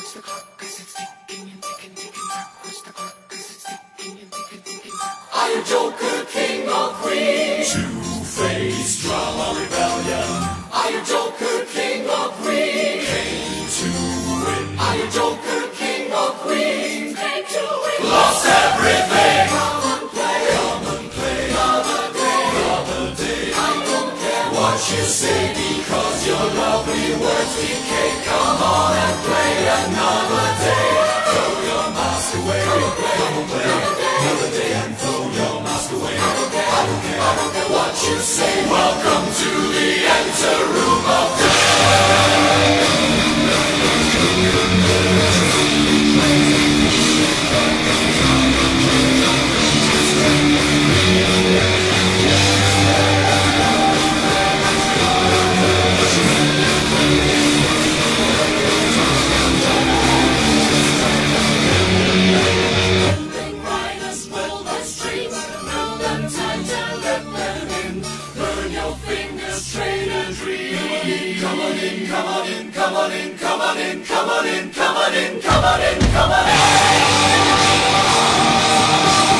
Are you Joker, king or queen? Two-faced drama rebellion. Are you Joker, king or queen? Came to win. Are you Joker, king or queen? Came to win. Lost everything. Come and play. Come and play. Another day. Another day. I don't care what you say because your lovely words decay. Come on and play another day. Throw your mask away. Come and play. Another day and throw your mask away. I don't care what you say. Welcome to the Anteroom of decay. Come on in, come on in, come on in, come on in, come on in, come on in, come on in, come on in.